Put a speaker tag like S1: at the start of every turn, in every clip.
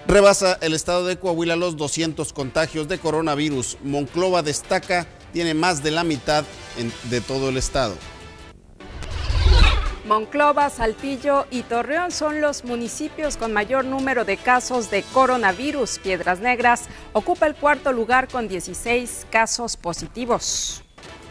S1: Rebasa el estado de Coahuila los 200 contagios de coronavirus. Monclova destaca, tiene más de la mitad de todo el estado.
S2: Monclova, Saltillo y Torreón son los municipios con mayor número de casos de coronavirus. Piedras Negras ocupa el cuarto lugar con 16 casos positivos.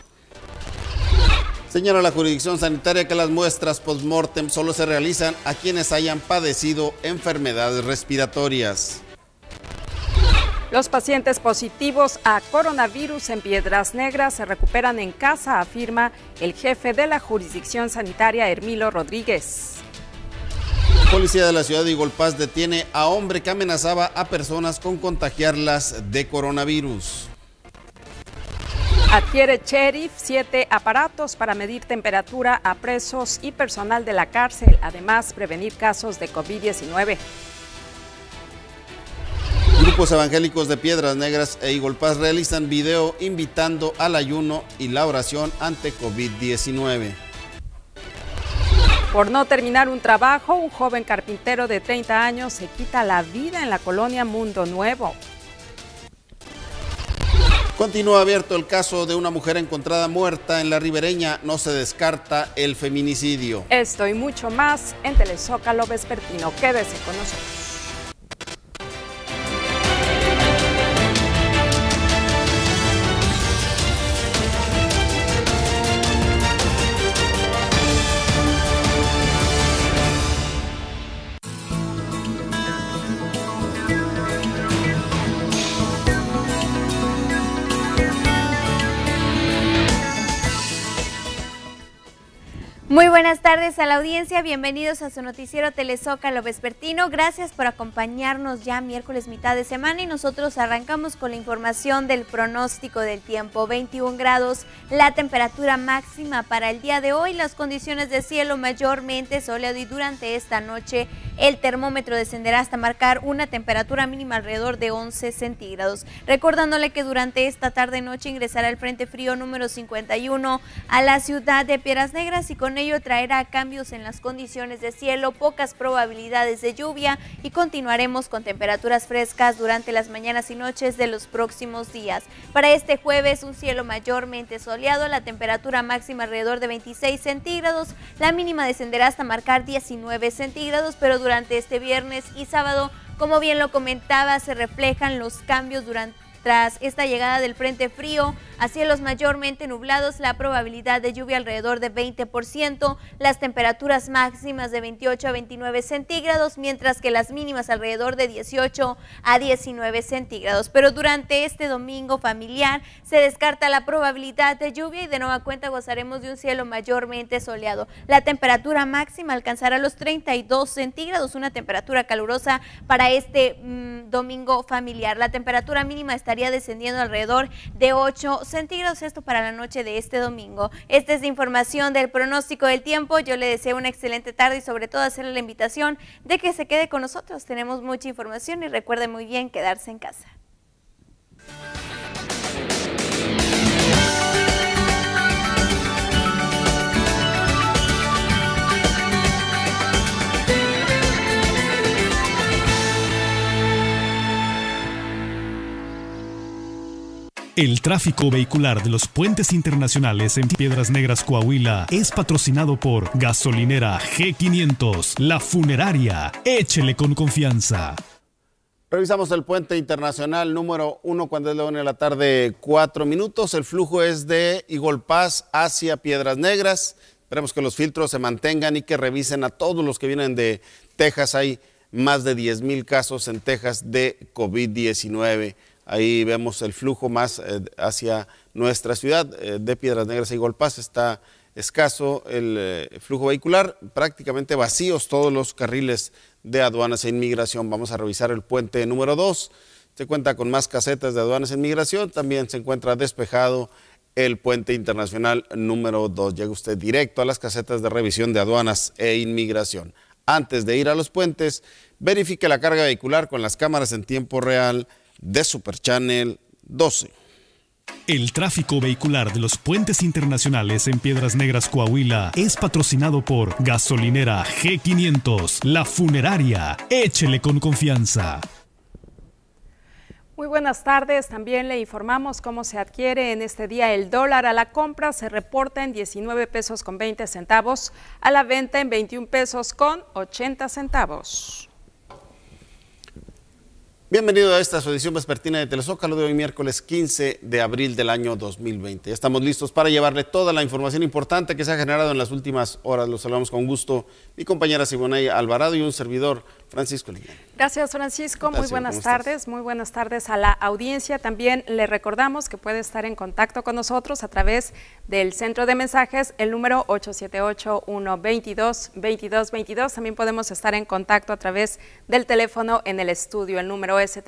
S1: Señala la jurisdicción sanitaria que las muestras post-mortem solo se realizan a quienes hayan padecido enfermedades respiratorias.
S2: Los pacientes positivos a coronavirus en Piedras Negras se recuperan en casa, afirma el jefe de la jurisdicción sanitaria, Hermilo Rodríguez.
S1: Policía de la ciudad de Igolpaz detiene a hombre que amenazaba a personas con contagiarlas de coronavirus.
S2: Adquiere Sheriff 7 aparatos para medir temperatura a presos y personal de la cárcel, además prevenir casos de COVID-19.
S1: Grupos evangélicos de Piedras Negras e Igolpaz realizan video invitando al ayuno y la oración ante COVID-19.
S2: Por no terminar un trabajo, un joven carpintero de 30 años se quita la vida en la colonia Mundo Nuevo.
S1: Continúa abierto el caso de una mujer encontrada muerta en La Ribereña. No se descarta el feminicidio.
S2: Esto y mucho más en Telezócalo Vespertino. Quédese con nosotros.
S3: Muy buenas tardes a la audiencia, bienvenidos a su noticiero Telezócalo Vespertino. Gracias por acompañarnos ya miércoles mitad de semana y nosotros arrancamos con la información del pronóstico del tiempo. 21 grados la temperatura máxima para el día de hoy, las condiciones de cielo mayormente soleado y durante esta noche el termómetro descenderá hasta marcar una temperatura mínima alrededor de 11 centígrados. Recordándole que durante esta tarde-noche ingresará el Frente Frío número 51 a la ciudad de Piedras Negras y con ello traerá cambios en las condiciones de cielo, pocas probabilidades de lluvia y continuaremos con temperaturas frescas durante las mañanas y noches de los próximos días. Para este jueves un cielo mayormente soleado, la temperatura máxima alrededor de 26 centígrados, la mínima descenderá hasta marcar 19 centígrados, pero durante este viernes y sábado, como bien lo comentaba, se reflejan los cambios tras esta llegada del frente frío a cielos mayormente nublados, la probabilidad de lluvia alrededor de 20%, las temperaturas máximas de 28 a 29 centígrados, mientras que las mínimas alrededor de 18 a 19 centígrados. Pero durante este domingo familiar se descarta la probabilidad de lluvia y de nueva cuenta gozaremos de un cielo mayormente soleado. La temperatura máxima alcanzará los 32 centígrados, una temperatura calurosa para este domingo familiar. La temperatura mínima estaría descendiendo alrededor de 8 centígrados, esto para la noche de este domingo. Esta es la información del pronóstico del tiempo. Yo le deseo una excelente tarde y sobre todo hacerle la invitación de que se quede con nosotros. Tenemos mucha información y recuerde muy bien quedarse en casa.
S4: El tráfico vehicular de los puentes internacionales en Piedras Negras, Coahuila, es patrocinado por Gasolinera G500, La Funeraria. Échele con confianza.
S1: Revisamos el puente internacional número 1 cuando es la 1 de la tarde, 4 minutos. El flujo es de Igolpaz hacia Piedras Negras. Esperemos que los filtros se mantengan y que revisen a todos los que vienen de Texas. Hay más de 10,000 casos en Texas de COVID-19. Ahí vemos el flujo más hacia nuestra ciudad de Piedras Negras e Igolpaz. Está escaso el flujo vehicular, prácticamente vacíos todos los carriles de aduanas e inmigración. Vamos a revisar el puente número 2. Se cuenta con más casetas de aduanas e inmigración. También se encuentra despejado el puente internacional número 2. Llega usted directo a las casetas de revisión de aduanas e inmigración. Antes de ir a los puentes, verifique la carga vehicular con las cámaras en tiempo real de Super Channel 12.
S4: El tráfico vehicular de los puentes internacionales en Piedras Negras, Coahuila, es patrocinado por Gasolinera G500, La Funeraria. Échele con confianza.
S2: Muy buenas tardes, también le informamos cómo se adquiere en este día el dólar. A la compra se reporta en 19 pesos con 20 centavos, a la venta en 21 pesos con 80 centavos.
S1: Bienvenido a esta su edición vespertina de Telezócalo de hoy, miércoles 15 de abril del año 2020. Ya estamos listos para llevarle toda la información importante que se ha generado en las últimas horas. Los saludamos con gusto mi compañera Siboney Alvarado y un servidor, Francisco Liñán.
S2: Gracias, Francisco. Muy buenas tardes. Muy buenas tardes a la audiencia. También le recordamos que puede estar en contacto con nosotros a través del centro de mensajes, el número 878-122-2222. También podemos estar en contacto a través del teléfono en el estudio, el número es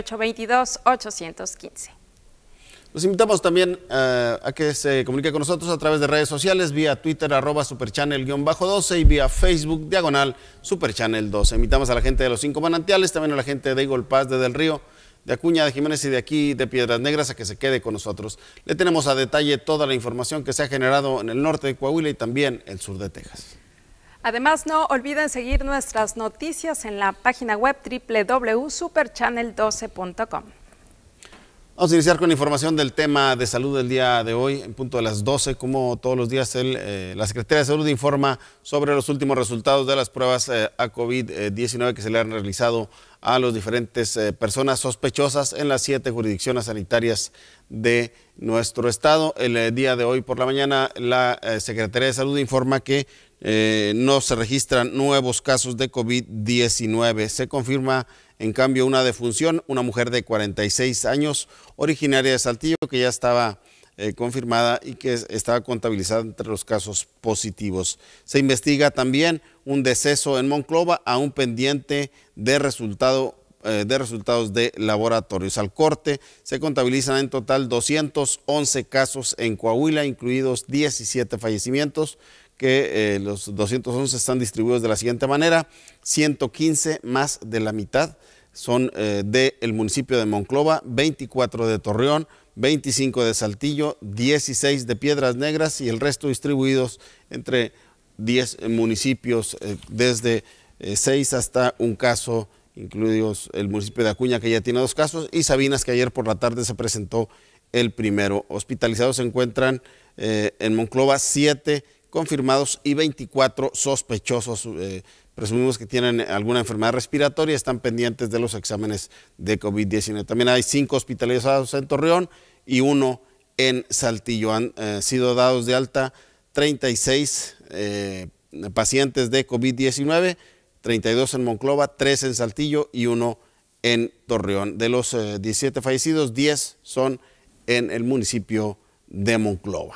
S2: 7822-815.
S1: Los invitamos también a que se comunique con nosotros a través de redes sociales, vía Twitter, @superchannel_12 y vía Facebook, /Superchannel12. Invitamos a la gente de los 5 manantiales, también a la gente de Eagle Pass, de Del Río, de Acuña, de Jiménez y de aquí, de Piedras Negras, a que se quede con nosotros. Le tenemos a detalle toda la información que se ha generado en el norte de Coahuila y también el sur de Texas.
S2: Además, no olviden seguir nuestras noticias en la página web www.superchannel12.com.
S1: Vamos a iniciar con información del tema de salud del día de hoy, en punto de las 12, como todos los días la Secretaría de Salud informa sobre los últimos resultados de las pruebas a COVID-19 que se le han realizado a las diferentes personas sospechosas en las 7 jurisdicciones sanitarias de nuestro estado. El día de hoy por la mañana la Secretaría de Salud informa que no se registran nuevos casos de COVID-19. Se confirma, en cambio, una defunción, una mujer de 46 años, originaria de Saltillo, que ya estaba confirmada y que estaba contabilizada entre los casos positivos. Se investiga también un deceso en Monclova, aún pendiente de resultados de laboratorios. Al corte se contabilizan en total 211 casos en Coahuila, incluidos 17 fallecimientos, que los 211 están distribuidos de la siguiente manera: 115, más de la mitad, son del municipio de Monclova, 24 de Torreón, 25 de Saltillo, 16 de Piedras Negras y el resto distribuidos entre 10 municipios, desde 6 hasta un caso, incluidos el municipio de Acuña, que ya tiene 2 casos, y Sabinas, que ayer por la tarde se presentó el primero. Hospitalizados se encuentran en Monclova 7 confirmados y 24 sospechosos. Presumimos que tienen alguna enfermedad respiratoria, están pendientes de los exámenes de COVID-19. También hay 5 hospitalizados en Torreón y 1 en Saltillo. Han sido dados de alta 36 pacientes de COVID-19, 32 en Monclova, 3 en Saltillo y 1 en Torreón. De los 17 fallecidos, 10 son en el municipio de Monclova.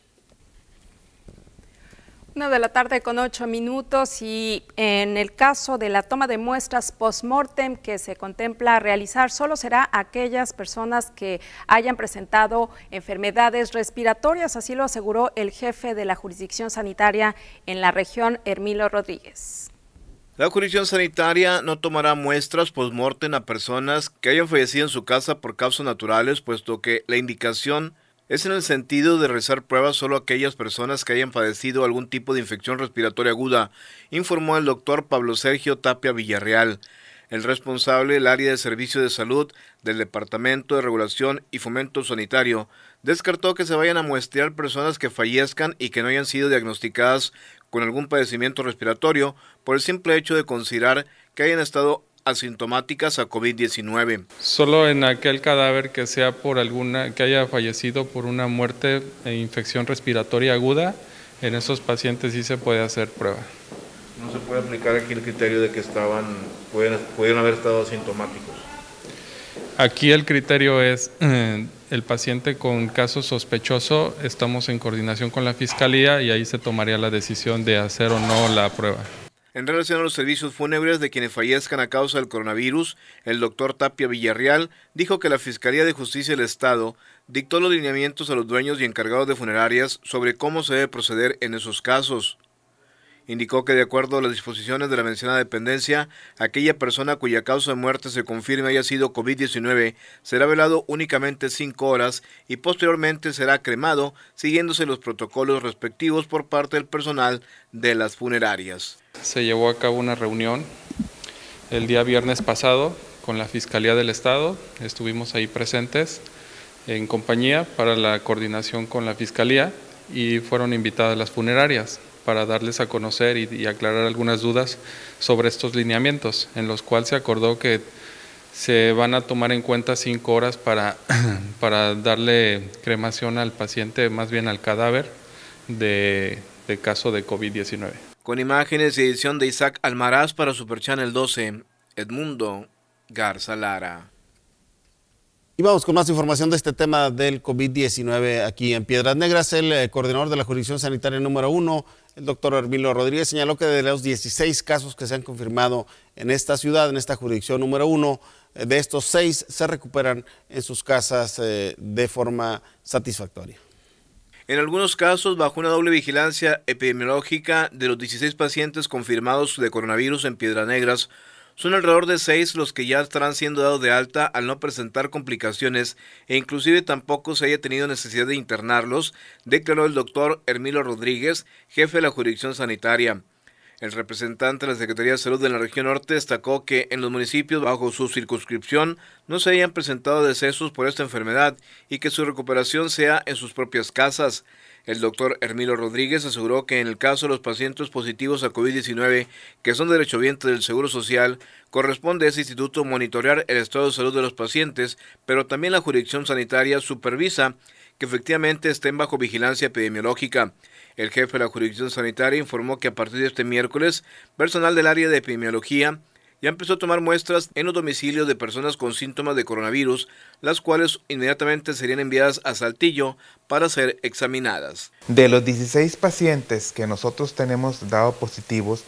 S2: 1 de la tarde con 8 minutos y en el caso de la toma de muestras post-mortem que se contempla realizar, solo será a aquellas personas que hayan presentado enfermedades respiratorias, así lo aseguró el jefe de la jurisdicción sanitaria en la región, Hermilo Rodríguez.
S5: La jurisdicción sanitaria no tomará muestras post-mortem a personas que hayan fallecido en su casa por causas naturales, puesto que la indicación es en el sentido de realizar pruebas solo a aquellas personas que hayan padecido algún tipo de infección respiratoria aguda, informó el doctor Pablo Sergio Tapia Villarreal. El responsable del área de servicio de salud del Departamento de Regulación y Fomento Sanitario descartó que se vayan a muestrear personas que fallezcan y que no hayan sido diagnosticadas con algún padecimiento respiratorio por el simple hecho de considerar que hayan estado asintomáticas a COVID-19.
S6: Solo en aquel cadáver que sea que haya fallecido por una muerte e infección respiratoria aguda, en esos pacientes sí se puede hacer prueba.
S5: ¿No se puede aplicar aquí el criterio de que pudieron haber estado asintomáticos?
S6: Aquí el criterio es el paciente con caso sospechoso, estamos en coordinación con la Fiscalía y ahí se tomaría la decisión de hacer o no la prueba.
S5: En relación a los servicios fúnebres de quienes fallezcan a causa del coronavirus, el doctor Tapia Villarreal dijo que la Fiscalía de Justicia del Estado dictó los lineamientos a los dueños y encargados de funerarias sobre cómo se debe proceder en esos casos. Indicó que de acuerdo a las disposiciones de la mencionada dependencia, aquella persona cuya causa de muerte se confirme haya sido COVID-19 será velado únicamente 5 horas y posteriormente será cremado, siguiéndose los protocolos respectivos por parte del personal de las funerarias.
S6: Se llevó a cabo una reunión el día viernes pasado con la Fiscalía del Estado, estuvimos ahí presentes en compañía para la coordinación con la Fiscalía y fueron invitadas las funerarias para darles a conocer y aclarar algunas dudas sobre estos lineamientos, en los cuales se acordó que se van a tomar en cuenta 5 horas para darle cremación al paciente, más bien al cadáver de caso de COVID-19.
S5: Con imágenes y edición de Isaac Almaraz para Super Channel 12, Edmundo Garza Lara.
S1: Y vamos con más información de este tema del COVID-19 aquí en Piedras Negras. El coordinador de la jurisdicción sanitaria número 1, el doctor Hermilo Rodríguez, señaló que de los 16 casos que se han confirmado en esta ciudad, en esta jurisdicción número 1, de estos 6 se recuperan en sus casas de forma satisfactoria.
S5: En algunos casos, bajo una doble vigilancia epidemiológica, de los 16 pacientes confirmados de coronavirus en Piedras Negras, son alrededor de 6 los que ya estarán siendo dados de alta al no presentar complicaciones e inclusive tampoco se haya tenido necesidad de internarlos, declaró el doctor Hermilo Rodríguez, jefe de la jurisdicción sanitaria. El representante de la Secretaría de Salud de la región norte destacó que en los municipios bajo su circunscripción no se hayan presentado decesos por esta enfermedad y que su recuperación sea en sus propias casas. El doctor Hermilo Rodríguez aseguró que en el caso de los pacientes positivos a COVID-19 que son derechohabientes del Seguro Social, corresponde a ese instituto monitorear el estado de salud de los pacientes, pero también la jurisdicción sanitaria supervisa que efectivamente estén bajo vigilancia epidemiológica. El jefe de la jurisdicción sanitaria informó que a partir de este miércoles, personal del área de epidemiología ya empezó a tomar muestras en los domicilios de personas con síntomas de coronavirus, las cuales inmediatamente serían enviadas a Saltillo para ser examinadas.
S7: De los 16 pacientes que nosotros tenemos dado positivos,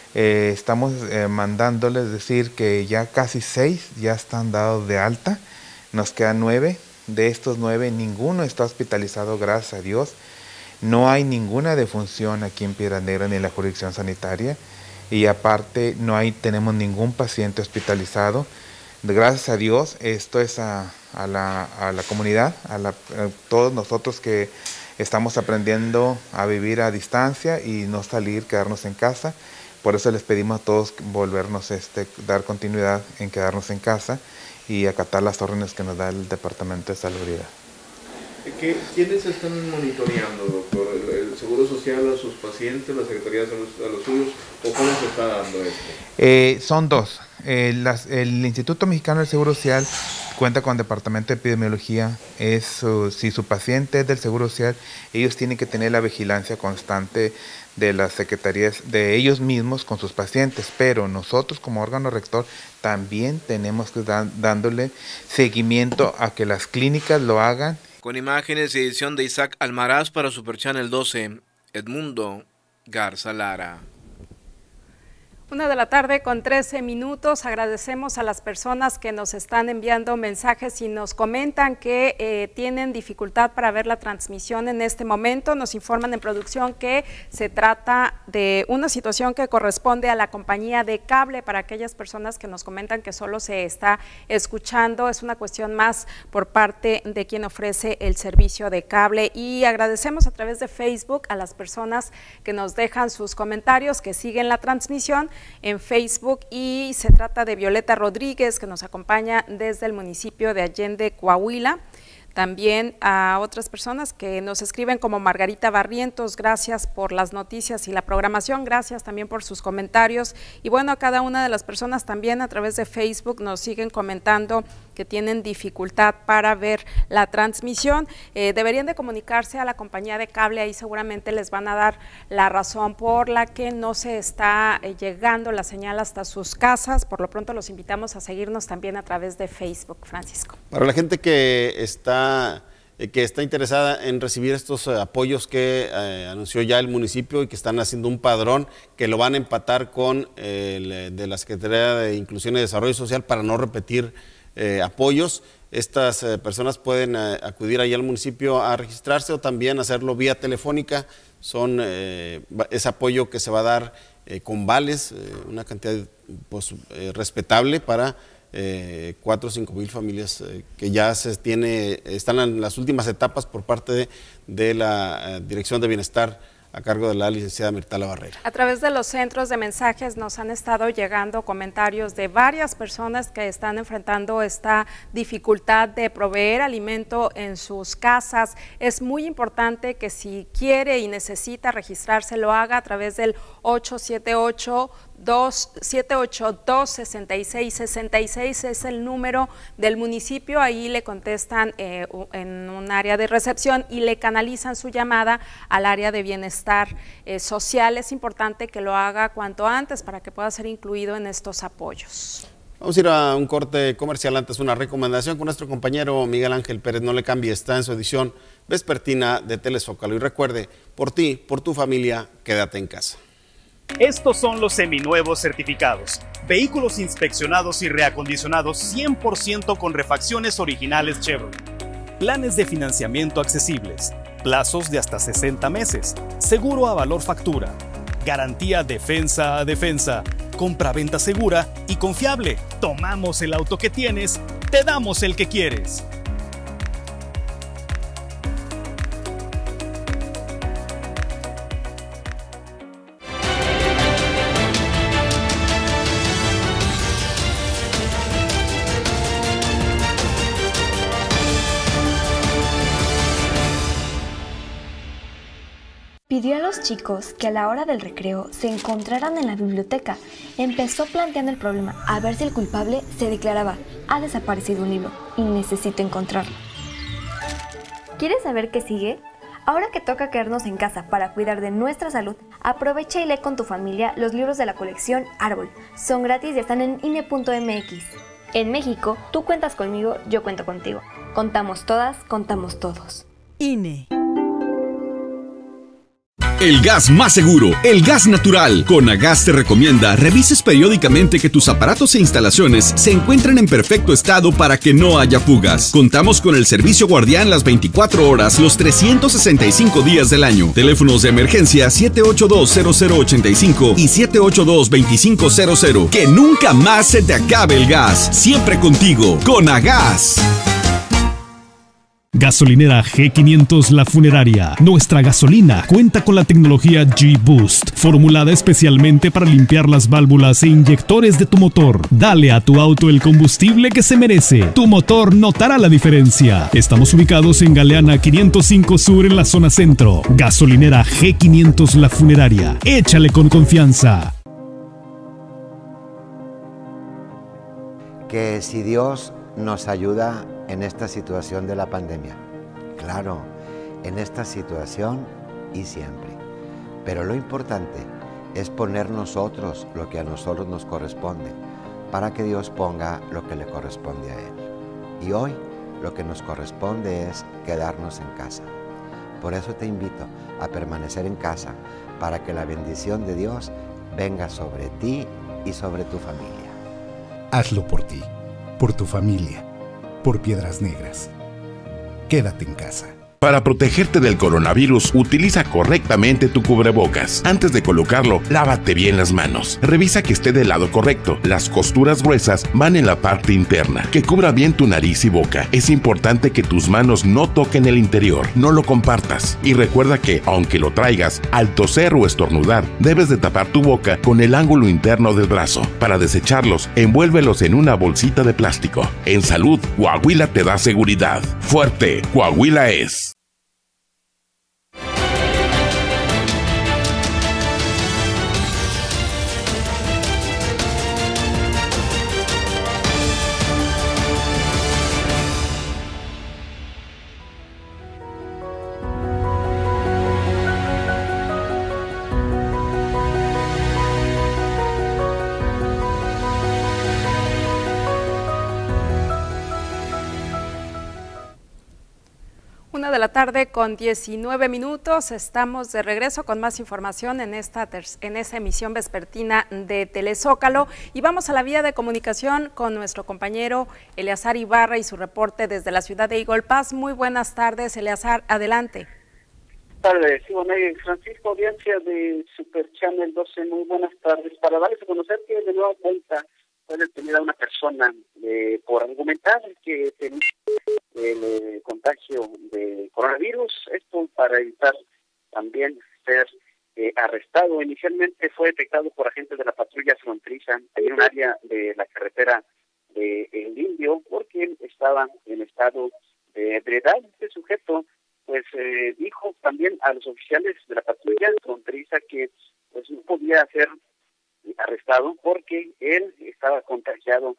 S7: estamos mandándoles decir que ya casi 6 ya están dados de alta, nos quedan 9, de estos 9 ninguno está hospitalizado, gracias a Dios. No hay ninguna defunción aquí en Piedras Negras ni en la jurisdicción sanitaria y aparte tenemos ningún paciente hospitalizado. Gracias a Dios, esto es a la comunidad, a todos nosotros que estamos aprendiendo a vivir a distancia y no salir, quedarnos en casa. Por eso les pedimos a todos volvernos, dar continuidad en quedarnos en casa y acatar las órdenes que nos da el Departamento de Salubridad.
S5: ¿Quiénes están monitoreando, doctor? ¿El Seguro Social a sus pacientes, la Secretaría de Salud a los suyos, o cómo se está dando esto?
S7: Son dos. El Instituto Mexicano del Seguro Social cuenta con Departamento de Epidemiología. Si su paciente es del Seguro Social, ellos tienen que tener la vigilancia constante de las secretarías, de ellos mismos con sus pacientes, pero nosotros como órgano rector también tenemos que dándole seguimiento a que las clínicas lo hagan.
S5: Con imágenes y edición de Isaac Almaraz para Super Channel 12, Edmundo Garza Lara.
S2: 1:13 p.m. Agradecemos a las personas que nos están enviando mensajes y nos comentan que tienen dificultad para ver la transmisión en este momento. Nos informan en producción que se trata de una situación que corresponde a la compañía de cable. Para aquellas personas que nos comentan que solo se está escuchando, es una cuestión más por parte de quien ofrece el servicio de cable. Y agradecemos a través de Facebook a las personas que nos dejan sus comentarios, que siguen la transmisión en Facebook, y se trata de Violeta Rodríguez, que nos acompaña desde el municipio de Allende, Coahuila. También a otras personas que nos escriben como Margarita Barrientos, gracias por las noticias y la programación, gracias también por sus comentarios. Y bueno, a cada una de las personas también a través de Facebook nos siguen comentando que tienen dificultad para ver la transmisión. Deberían de comunicarse a la compañía de cable, ahí seguramente les van a dar la razón por la que no se está llegando la señal hasta sus casas. Por lo pronto los invitamos a seguirnos también a través de Facebook. Francisco.
S1: Para la gente que está interesada en recibir estos apoyos que anunció ya el municipio y que están haciendo un padrón que lo van a empatar con el de la Secretaría de Inclusión y Desarrollo Social para no repetir apoyos. Estas personas pueden acudir ahí al municipio a registrarse o también hacerlo vía telefónica. Es apoyo que se va a dar con vales, una cantidad respetable para 4 o 5 mil familias que ya están en las últimas etapas por parte de la Dirección de Bienestar a cargo de la licenciada Mirtala Barrera.
S2: A través de los centros de mensajes nos han estado llegando comentarios de varias personas que están enfrentando esta dificultad de proveer alimento en sus casas. Es muy importante que si quiere y necesita registrarse, lo haga a través del 878-266-66 es el número del municipio. Ahí le contestan en un área de recepción y le canalizan su llamada al área de bienestar social. Es importante que lo haga cuanto antes para que pueda ser incluido en estos apoyos.
S1: Vamos a ir a un corte comercial, antes una recomendación con nuestro compañero Miguel Ángel Pérez. No le cambie, está en su edición vespertina de Telezócalo. Y recuerde, por ti, por tu familia, quédate en casa.
S8: Estos son los seminuevos certificados. Vehículos inspeccionados y reacondicionados 100% con refacciones originales Chevrolet. Planes de financiamiento accesibles. Plazos de hasta 60 meses. Seguro a valor factura. Garantía defensa a defensa. Compra-venta segura y confiable. Tomamos el auto que tienes, te damos el que quieres.
S9: Pidió a los chicos que a la hora del recreo se encontraran en la biblioteca. Empezó planteando el problema, a ver si el culpable se declaraba: ha desaparecido un libro y necesito encontrarlo. ¿Quieres saber qué sigue? Ahora que toca quedarnos en casa para cuidar de nuestra salud, aprovecha y lee con tu familia los libros de la colección Árbol. Son gratis y están en INE.mx. En México, tú cuentas conmigo, yo cuento contigo. Contamos todas, contamos todos.
S10: INE.
S11: El gas más seguro, el gas natural. Conagas te recomienda revises periódicamente que tus aparatos e instalaciones se encuentren en perfecto estado para que no haya fugas. Contamos con el servicio guardián las 24 horas, los 365 días del año. Teléfonos de emergencia 782-0085 y 782-2500. Que nunca más se te acabe el gas. Siempre contigo, Conagas.
S4: Gasolinera G500 La Funeraria. Nuestra gasolina cuenta con la tecnología G-Boost, formulada especialmente para limpiar las válvulas e inyectores de tu motor. Dale a tu auto el combustible que se merece. Tu motor notará la diferencia. Estamos ubicados en Galeana 505 Sur en la zona centro. Gasolinera G500 La Funeraria. Échale con confianza.
S12: Que si Dios nos ayuda en esta situación de la pandemia. Claro, en esta situación y siempre. Pero lo importante es poner nosotros lo que a nosotros nos corresponde, para que Dios ponga lo que le corresponde a Él. Y hoy lo que nos corresponde es quedarnos en casa. Por eso te invito a permanecer en casa, para que la bendición de Dios venga sobre ti y sobre tu familia.
S13: Hazlo por ti, por tu familia, por Piedras Negras. Quédate en casa.
S14: Para protegerte del coronavirus, utiliza correctamente tu cubrebocas. Antes de colocarlo, lávate bien las manos. Revisa que esté del lado correcto. Las costuras gruesas van en la parte interna. Que cubra bien tu nariz y boca. Es importante que tus manos no toquen el interior. No lo compartas. Y recuerda que, aunque lo traigas, al toser o estornudar, debes de tapar tu boca con el ángulo interno del brazo. Para desecharlos, envuélvelos en una bolsita de plástico. En salud, Coahuila te da seguridad. Fuerte, Coahuila es.
S2: De la tarde con 19 minutos, estamos de regreso con más información en esta emisión vespertina de Telezócalo y vamos a la vía de comunicación con nuestro compañero Eleazar Ibarra y su reporte desde la ciudad de Eagle Pass. Muy buenas tardes, Eleazar, adelante.
S15: Buenas tardes, sí, bueno, Francisco, audiencia de Super Channel 12, muy buenas tardes. Para darles a conocer que de nueva cuenta fue detenida una persona por argumentar que tenía el contagio de coronavirus, esto para evitar también ser caso inicialmente fue detectado por agentes de la patrulla fronteriza en un área de la carretera de El Indio, porque estaba en estado de ebriedad. Este sujeto pues dijo también a los oficiales de la patrulla fronteriza que pues no podía ser arrestado porque él estaba contagiado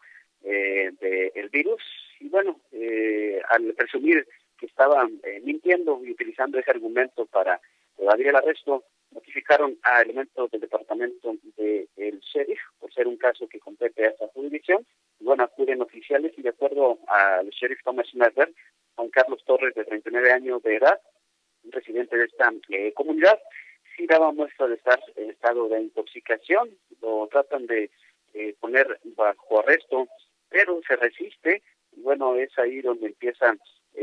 S15: del virus, y bueno, al presumir que estaba mintiendo y utilizando ese argumento para evadir el arresto, notificaron a elementos del departamento del sheriff por ser un caso que compete a esta jurisdicción. Y bueno, acuden oficiales y de acuerdo al sheriff Thomas Merber, Juan Carlos Torres, de 39 años de edad, un residente de esta comunidad, sí daba muestra de estar en estado de intoxicación. Lo tratan de poner bajo arresto, pero se resiste. Y bueno, es ahí donde empiezan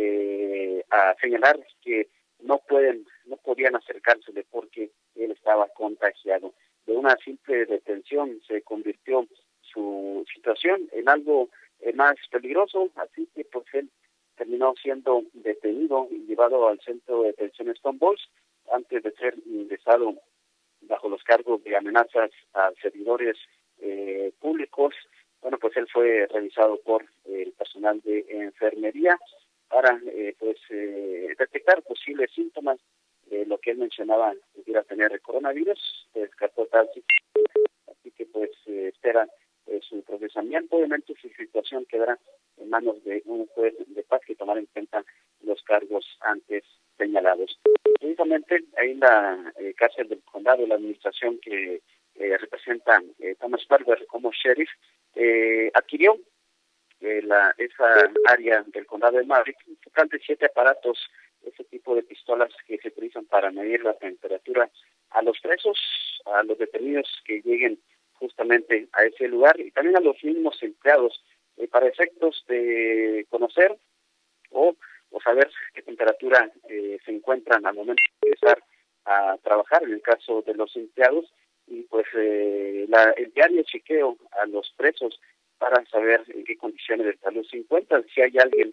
S15: a señalar que no podían acercársele porque él estaba contagiado. De una simple detención se convirtió su situación en algo más peligroso, así que pues él terminó siendo detenido y llevado al centro de detención Stone Balls antes de ser ingresado bajo los cargos de amenazas a servidores públicos. Bueno, pues él fue revisado por el personal de enfermería para detectar posibles síntomas de lo que él mencionaba pudiera tener el coronavirus. Se descartó tal situación, así que pues espera su procesamiento. Obviamente su situación quedará en manos de un juez de paz que tomará en cuenta los cargos antes señalados. Precisamente ahí en la cárcel del condado, la administración que representa Thomas Merber como sheriff, adquirió esa área del condado de Maverick, un total de 7 aparatos, ese tipo de pistolas que se utilizan para medir la temperatura a los presos, a los detenidos que lleguen justamente a ese lugar, y también a los mismos empleados, para efectos de conocer o saber qué temperatura se encuentran al momento de empezar a trabajar, en el caso de los empleados, y pues el diario chequeo a los presos para saber en qué condiciones de salud se encuentran. Si hay alguien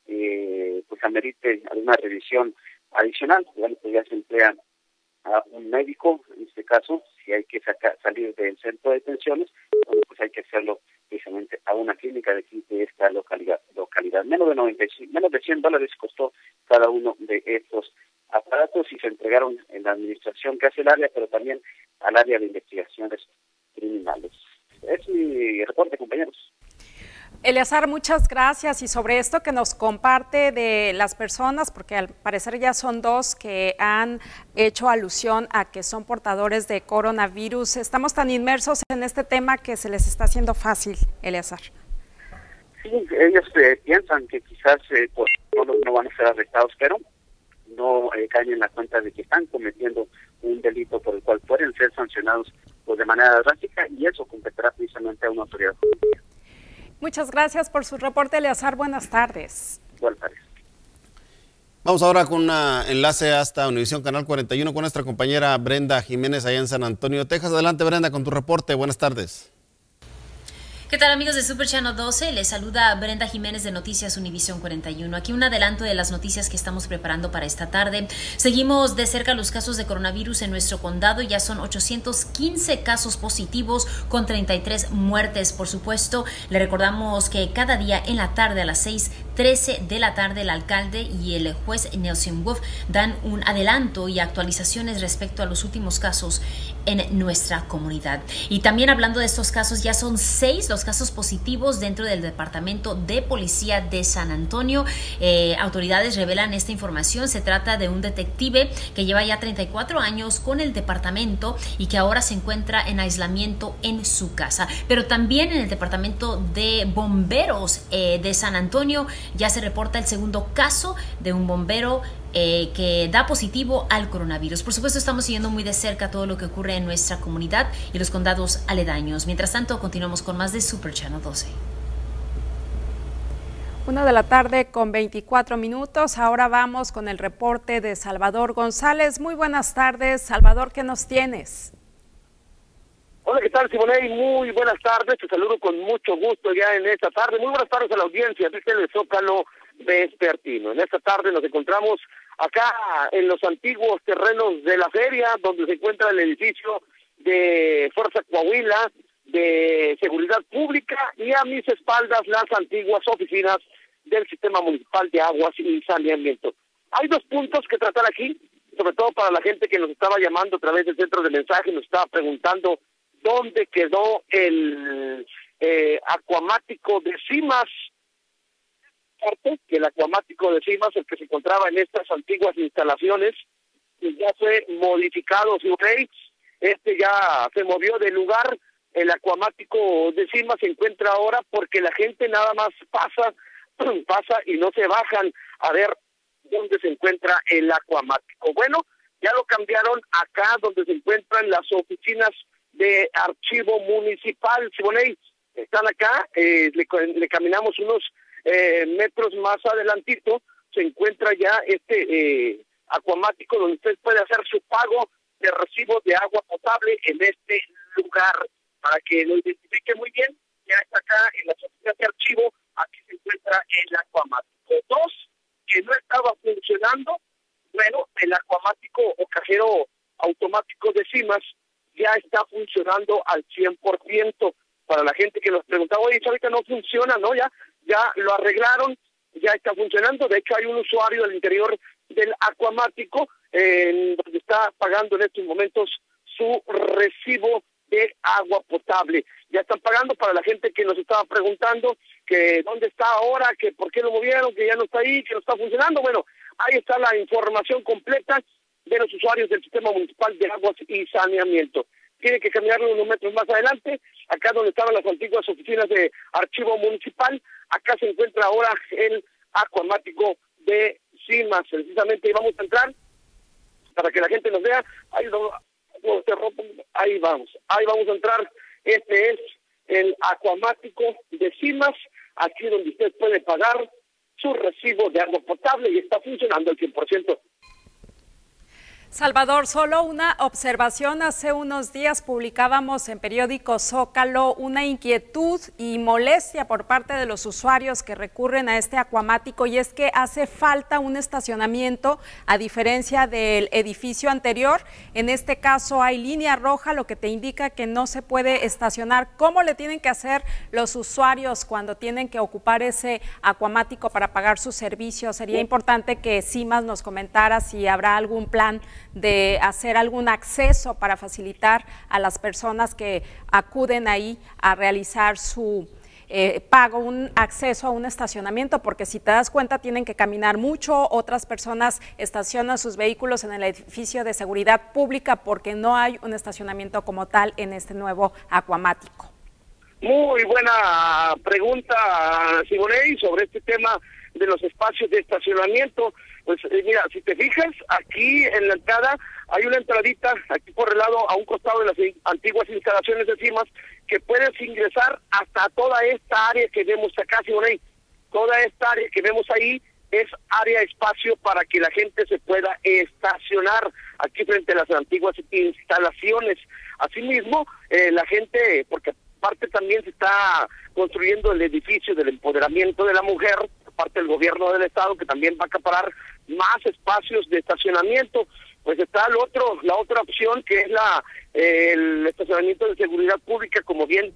S15: pues amerite alguna revisión adicional, bueno, pues ya se emplea a un médico. En este caso, si hay que salir del centro de detenciones, bueno, pues hay que hacerlo precisamente a una clínica de aquí de esta localidad. Menos de $100 costó cada uno de estos aparatos y se entregaron en la administración que hace el área, pero también al área de investigaciones criminales. Es mi reporte, compañeros.
S2: Eleazar, muchas gracias. Y sobre esto que nos comparte de las personas, porque al parecer ya son 2 que han hecho alusión a que son portadores de coronavirus, estamos tan inmersos en este tema que se les está haciendo fácil, Eleazar.
S15: Sí, ellos piensan que quizás no van a ser arrestados, pero no caen en la cuenta de que están cometiendo un delito por el cual pueden ser sancionados pues, de manera drástica, y eso competirá precisamente a una autoridad judicial.
S2: Muchas gracias por su reporte, Eleazar. Buenas tardes.
S15: Buenas tardes.
S1: Vamos ahora con un enlace hasta Univisión Canal 41 con nuestra compañera Brenda Jiménez allá en San Antonio, Texas. Adelante, Brenda, con tu reporte. Buenas tardes.
S10: ¿Qué tal, amigos de Super Channel 12? Les saluda Brenda Jiménez de Noticias Univisión 41. Aquí un adelanto de las noticias que estamos preparando para esta tarde. Seguimos de cerca los casos de coronavirus en nuestro condado. Ya son 815 casos positivos con 33 muertes. Por supuesto, le recordamos que cada día en la tarde a las 6:13 de la tarde el alcalde y el juez Nelson Wolf dan un adelanto y actualizaciones respecto a los últimos casos en nuestra comunidad. Y también hablando de estos casos, ya son 6 los casos positivos dentro del Departamento de Policía de San Antonio. Autoridades revelan esta información. Se trata de un detective que lleva ya 34 años con el departamento y que ahora se encuentra en aislamiento en su casa. Pero también en el Departamento de Bomberos de San Antonio ya se reporta el segundo caso de un bombero que da positivo al coronavirus. Por supuesto, estamos siguiendo muy de cerca todo lo que ocurre en nuestra comunidad y los condados aledaños. Mientras tanto, continuamos con más de Super Channel 12.
S2: 1 de la tarde con 24 minutos. Ahora vamos con el reporte de Salvador González. Muy buenas tardes, Salvador, ¿qué nos tienes?
S16: Hola, ¿qué tal, Simonei? Muy buenas tardes, te saludo con mucho gusto ya en esta tarde. Muy buenas tardes a la audiencia desde el Zócalo vespertino. En esta tarde nos encontramos acá en los antiguos terrenos de la feria, donde se encuentra el edificio de Fuerza Coahuila, de Seguridad Pública, y a mis espaldas las antiguas oficinas del Sistema Municipal de Aguas y Saneamiento. Hay 2 puntos que tratar aquí, sobre todo para la gente que nos estaba llamando a través del centro de mensaje, nos estaba preguntando dónde quedó el acuamático de Cimas. Que el acuamático de Cimas, el que se encontraba en estas antiguas instalaciones, ya fue modificado, su rey, ya se movió del lugar. El acuamático de Cimas se encuentra ahora porque la gente nada más pasa y no se bajan a ver dónde se encuentra el acuamático. Bueno, ya lo cambiaron acá donde se encuentran las oficinas de archivo municipal. Siboney, están acá, le caminamos unos metros más adelantito, se encuentra ya acuamático donde usted puede hacer su pago de recibo de agua potable en este lugar. Para que lo identifique muy bien, ya está acá en las oficinas de archivo, aquí se encuentra el acuamático. 2, que no estaba funcionando, bueno, el acuamático o cajero automático de Cimas ya está funcionando al 100%. Para la gente que nos preguntaba, oye, ahorita no funciona, ¿no? Ya lo arreglaron, ya está funcionando. De hecho, hay un usuario al interior del acuamático donde está pagando en estos momentos su recibo de agua potable. Ya están pagando. Para la gente que nos estaba preguntando que dónde está ahora, que por qué lo movieron, que ya no está ahí, que no está funcionando. Bueno, ahí está la información completa de los usuarios del Sistema Municipal de Aguas y Saneamiento. Tiene que caminarlo unos metros más adelante, acá donde estaban las antiguas oficinas de archivo municipal, acá se encuentra ahora el acuamático de Cimas. Precisamente vamos a entrar para que la gente nos vea. Ahí vamos a entrar. Este es el acuamático de Cimas, aquí donde usted puede pagar su recibo de agua potable y está funcionando al 100%.
S2: Salvador, solo una observación. Hace unos días publicábamos en periódico Zócalo una inquietud y molestia por parte de los usuarios que recurren a este acuamático, y es que hace falta un estacionamiento a diferencia del edificio anterior. En este caso hay línea roja, lo que te indica que no se puede estacionar. ¿Cómo le tienen que hacer los usuarios cuando tienen que ocupar ese acuamático para pagar sus servicios? Sería importante que Cimas nos comentara si habrá algún plan de hacer algún acceso para facilitar a las personas que acuden ahí a realizar su pago, un acceso a un estacionamiento, porque si te das cuenta tienen que caminar mucho. Otras personas estacionan sus vehículos en el edificio de seguridad pública porque no hay un estacionamiento como tal en este nuevo acuamático.
S16: Muy buena pregunta, Siboney, sobre este tema de los espacios de estacionamiento. Pues mira, si te fijas, aquí en la entrada hay una entradita, aquí por el lado, a un costado de las antiguas instalaciones de Cimas, que puedes ingresar hasta toda esta área que vemos acá, Siboney. Toda esta área que vemos ahí es área espacio para que la gente se pueda estacionar aquí frente a las antiguas instalaciones. Asimismo, la gente, porque aparte también se está construyendo el edificio del empoderamiento de la mujer, parte del gobierno del estado, que también va a acaparar más espacios de estacionamiento. Pues está la otra opción, que es el estacionamiento de seguridad pública, como bien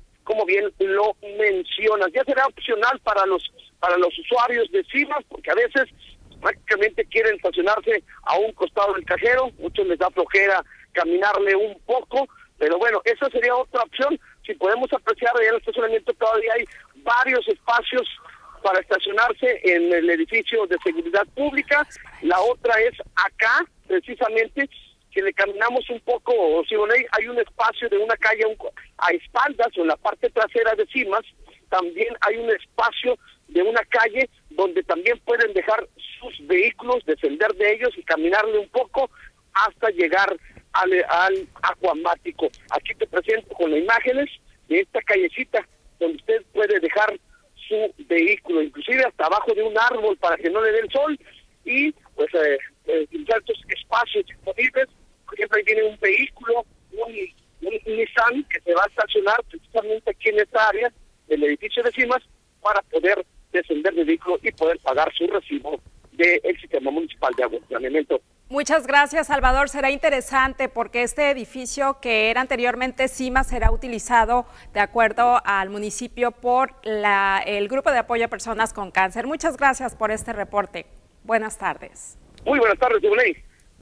S16: lo mencionas. Ya será opcional para los usuarios de Cimas, porque a veces prácticamente quieren estacionarse a un costado del cajero, muchos les da flojera caminarle un poco, pero bueno, esa sería otra opción. Si podemos apreciar allá en el estacionamiento, todavía hay varios espacios para estacionarse en el edificio de seguridad pública. La otra es acá, precisamente, que le caminamos un poco, Siboney, hay un espacio de una calle a espaldas, o en la parte trasera de Cimas, también hay un espacio de una calle donde también pueden dejar sus vehículos, descender de ellos y caminarle un poco hasta llegar al acuamático. Aquí te presento con las imágenes de esta callecita donde usted puede dejar su vehículo, inclusive hasta abajo de un árbol para que no le dé el sol, y pues ciertos espacios disponibles. Por ejemplo, ahí viene un vehículo, un Nissan, que se va a estacionar precisamente aquí en esta área del edificio de Cimas para poder descender del vehículo y poder pagar su recibo del Sistema Municipal de Agua y Saneamiento.
S2: Muchas gracias, Salvador. Será interesante porque este edificio que era anteriormente CIMA será utilizado de acuerdo al municipio por el Grupo de Apoyo a Personas con Cáncer. Muchas gracias por este reporte. Buenas tardes.
S16: Muy buenas tardes, Siboney.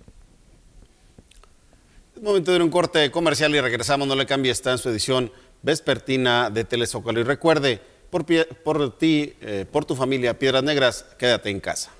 S1: Es momento de ir a un corte comercial y regresamos. No le cambie, está en su edición vespertina de Telezócalo. Y recuerde, por ti, por tu familia, Piedras Negras, quédate en casa.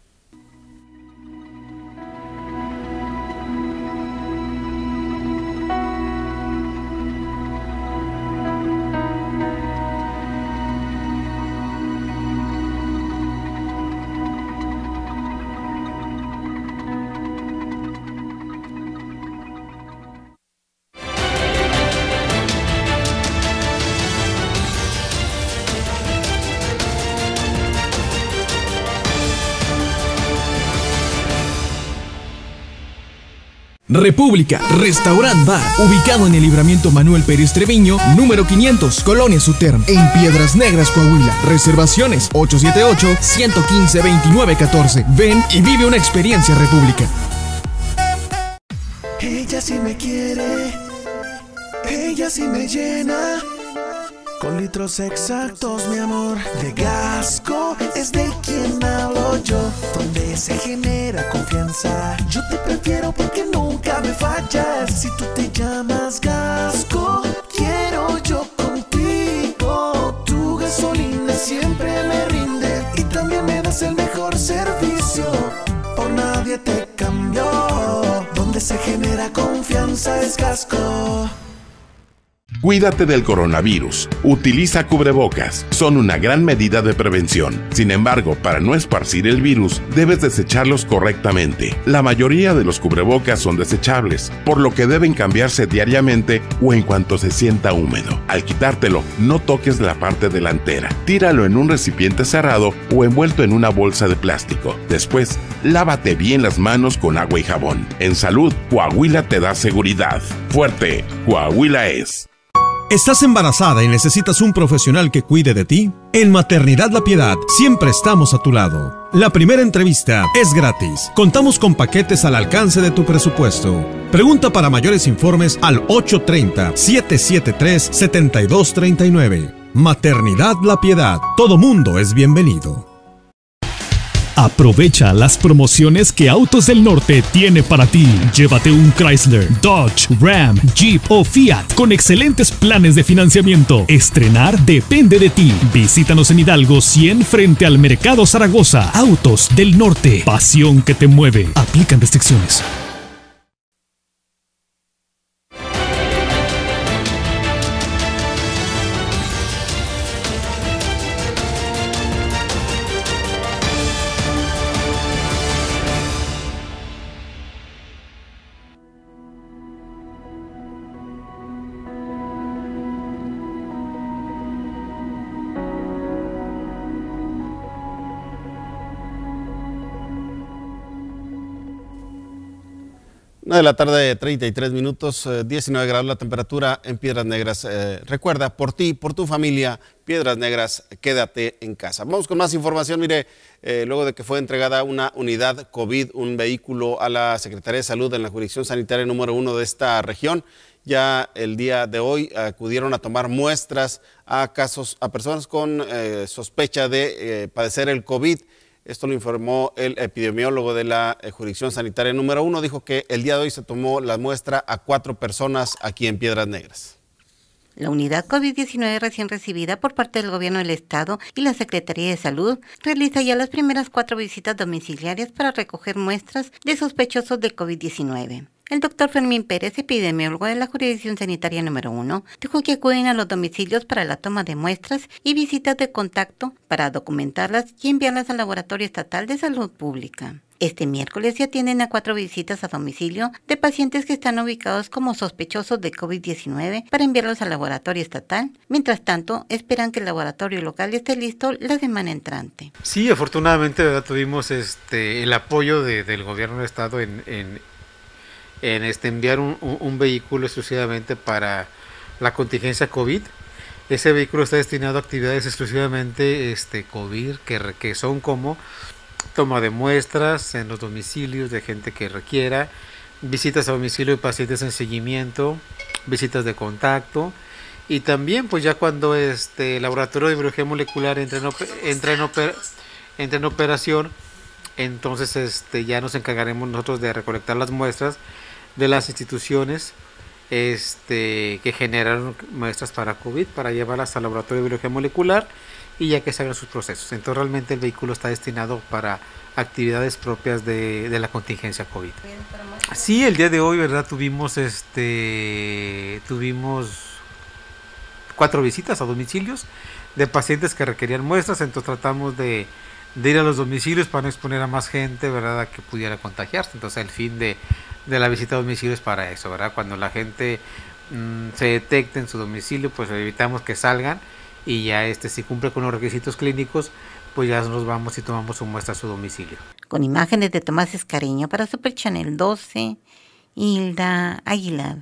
S17: República, Restaurant Bar, ubicado en el Libramiento Manuel Pérez Treviño, número 500, Colonia Suterm, en Piedras Negras, Coahuila. Reservaciones 878-115-2914. Ven y vive una experiencia República.
S18: Ella sí me quiere, ella sí me llena, con litros exactos, mi amor. De Gasco es de quien hablo yo, donde se genera confianza. Yo te prefiero porque nunca me fallas. Si tú te llamas Gasco, quiero yo contigo. Tu gasolina siempre me rinde y también me das el mejor servicio. Por nadie te cambió, donde se genera confianza es Gasco.
S14: Cuídate del coronavirus. Utiliza cubrebocas. Son una gran medida de prevención. Sin embargo, para no esparcir el virus, debes desecharlos correctamente. La mayoría de los cubrebocas son desechables, por lo que deben cambiarse diariamente o en cuanto se sienta húmedo. Al quitártelo, no toques la parte delantera. Tíralo en un recipiente cerrado o envuelto en una bolsa de plástico. Después, lávate bien las manos con agua y jabón. En salud, Coahuila te da seguridad. Fuerte, Coahuila es.
S19: ¿Estás embarazada y necesitas un profesional que cuide de ti? En Maternidad La Piedad siempre estamos a tu lado. La primera entrevista es gratis. Contamos con paquetes al alcance de tu presupuesto. Pregunta para mayores informes al 830-773-7239. Maternidad La Piedad. Todo mundo es bienvenido.
S4: Aprovecha las promociones que Autos del Norte tiene para ti. Llévate un Chrysler, Dodge, Ram, Jeep o Fiat con excelentes planes de financiamiento. Estrenar depende de ti. Visítanos en Hidalgo 100 frente al Mercado Zaragoza. Autos del Norte. Pasión que te mueve. Aplican restricciones.
S1: Una de la tarde, 33 minutos, 19 grados la temperatura en Piedras Negras. Recuerda, por ti, por tu familia, Piedras Negras, quédate en casa. Vamos con más información. Mire, luego de que fue entregada una unidad COVID, un vehículo a la Secretaría de Salud en la jurisdicción sanitaria número 1 de esta región, ya el día de hoy acudieron a tomar muestras a personas con sospecha de padecer el COVID. Esto lo informó el epidemiólogo de la jurisdicción sanitaria número 1. Dijo que el día de hoy se tomó la muestra a 4 personas aquí en Piedras Negras.
S20: La unidad COVID-19 recién recibida por parte del Gobierno del Estado y la Secretaría de Salud realiza ya las primeras 4 visitas domiciliarias para recoger muestras de sospechosos de COVID-19. El doctor Fermín Pérez, epidemiólogo de la jurisdicción sanitaria número 1, dijo que acuden a los domicilios para la toma de muestras y visitas de contacto para documentarlas y enviarlas al Laboratorio Estatal de Salud Pública. Este miércoles se atienden a 4 visitas a domicilio de pacientes que están ubicados como sospechosos de COVID-19 para enviarlos al laboratorio estatal. Mientras tanto, esperan que el laboratorio local esté listo la semana entrante.
S21: Sí, afortunadamente, ¿verdad? Tuvimos el apoyo del gobierno del estado en enviar un vehículo exclusivamente para la contingencia COVID. Ese vehículo está destinado a actividades exclusivamente COVID, que son como toma de muestras en los domicilios de gente que requiera, visitas a domicilio de pacientes en seguimiento, visitas de contacto, y también pues ya cuando el laboratorio de biología molecular entra en operación, entonces ya nos encargaremos nosotros de recolectar las muestras de las instituciones que generaron muestras para COVID, para llevarlas al laboratorio de biología molecular y ya que se hagan sus procesos. Entonces realmente el vehículo está destinado para actividades propias de la contingencia COVID. Sí, el día de hoy, ¿verdad? Tuvimos 4 visitas a domicilios de pacientes que requerían muestras, entonces tratamos de ir a los domicilios para no exponer a más gente, ¿verdad?, a que pudiera contagiarse. Entonces el fin de la visita a domicilio es para eso, ¿verdad? Cuando la gente se detecte en su domicilio, pues evitamos que salgan y ya si cumple con los requisitos clínicos, pues ya nos vamos y tomamos su muestra a su domicilio.
S20: Con imágenes de Tomás Escariño para Super Channel 12, Hilda Aguilar.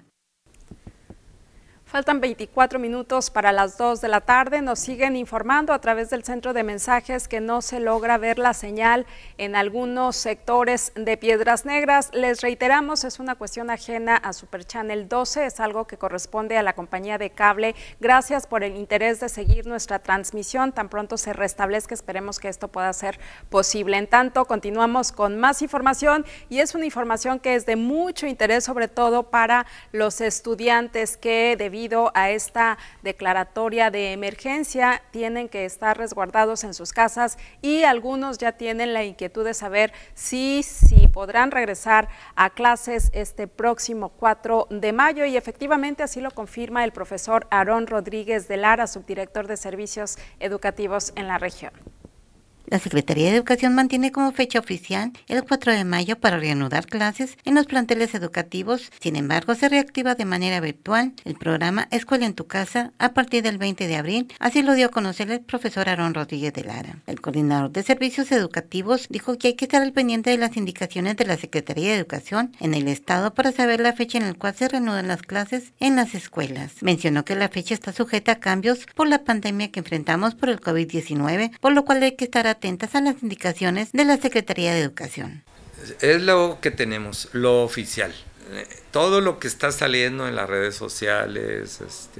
S2: Faltan 24 minutos para las 2 de la tarde. Nos siguen informando a través del centro de mensajes que no se logra ver la señal en algunos sectores de Piedras Negras. Les reiteramos, es una cuestión ajena a Super Channel 12, es algo que corresponde a la compañía de cable. Gracias por el interés de seguir nuestra transmisión. Tan pronto se restablezca, esperemos que esto pueda ser posible. En tanto, continuamos con más información y es una información que es de mucho interés, sobre todo para los estudiantes que debido a esta declaratoria de emergencia tienen que estar resguardados en sus casas y algunos ya tienen la inquietud de saber si podrán regresar a clases este próximo 4 de mayo y efectivamente así lo confirma el profesor Aarón Rodríguez de Lara, subdirector de Servicios Educativos en la región.
S20: La Secretaría de Educación mantiene como fecha oficial el 4 de mayo para reanudar clases en los planteles educativos. Sin embargo, se reactiva de manera virtual el programa Escuela en tu Casa a partir del 20 de abril. Así lo dio a conocer el profesor Aarón Rodríguez de Lara. El coordinador de Servicios Educativos dijo que hay que estar al pendiente de las indicaciones de la Secretaría de Educación en el Estado para saber la fecha en la cual se reanudan las clases en las escuelas. Mencionó que la fecha está sujeta a cambios por la pandemia que enfrentamos por el COVID-19, por lo cual hay que estar atentas a las indicaciones de la Secretaría de Educación.
S3: Es lo que tenemos, lo oficial. Todo lo que está saliendo en las redes sociales,